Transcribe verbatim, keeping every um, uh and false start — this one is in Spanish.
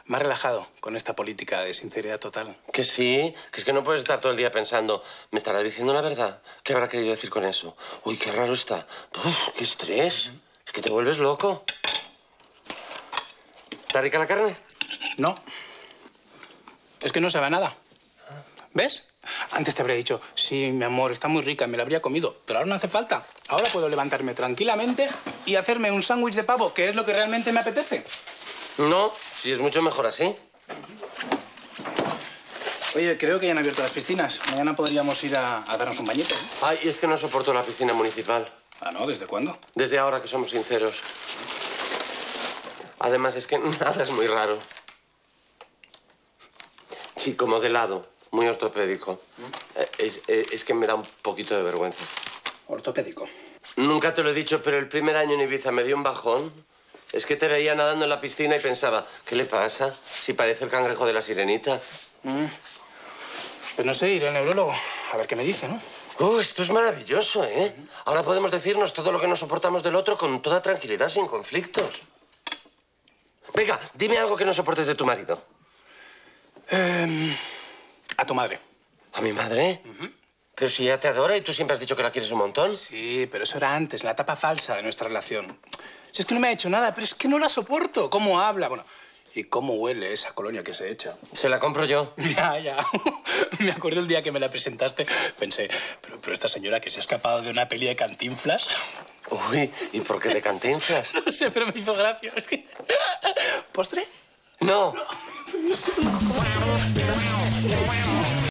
más relajado con esta política de sinceridad total. Que sí, que es que no puedes estar todo el día pensando, ¿me estará diciendo la verdad? ¿Qué habrá querido decir con eso? Uy, qué raro está. Uf, qué estrés. Uh-huh. Es que te vuelves loco. ¿Está rica la carne? No. Es que no sabe a nada. ¿Ves? Antes te habría dicho, sí, mi amor, está muy rica, me la habría comido. Pero ahora no hace falta. Ahora puedo levantarme tranquilamente y hacerme un sándwich de pavo, que es lo que realmente me apetece. No, sí, es mucho mejor así. Oye, creo que ya han abierto las piscinas. Mañana podríamos ir a, a darnos un bañete, ¿eh? Ay, es que no soporto la piscina municipal. Ah, ¿no? ¿Desde cuándo? Desde ahora, que somos sinceros. Además, es que nada es muy raro. Sí, como de lado, muy ortopédico. Es, es, es que me da un poquito de vergüenza. ¿Ortopédico? Nunca te lo he dicho, pero el primer año en Ibiza me dio un bajón. Es que te veía nadando en la piscina y pensaba, ¿qué le pasa? Si parece el cangrejo de la sirenita. Mm. Pues no sé, iré al neurólogo a ver qué me dice, ¿no? Oh, esto es maravilloso, ¿eh? Uh-huh. Ahora podemos decirnos todo lo que nos soportamos del otro con toda tranquilidad, sin conflictos. Venga, dime algo que no soportes de tu marido. Eh, a tu madre. ¿A mi madre? Uh-huh. Pero si ella te adora y tú siempre has dicho que la quieres un montón. Sí, pero eso era antes, en la etapa falsa de nuestra relación. Si es que no me ha hecho nada, pero es que no la soporto. ¿Cómo habla? Bueno, y cómo huele esa colonia que se echa. Se la compro yo. Ya, ya. Me acuerdo el día que me la presentaste. Pensé, pero, pero esta señora que se ha escapado de una peli de Cantinflas. Uy, ¿y por qué de Cantinflas? No sé, pero me hizo gracia. ¿Postre? No. No.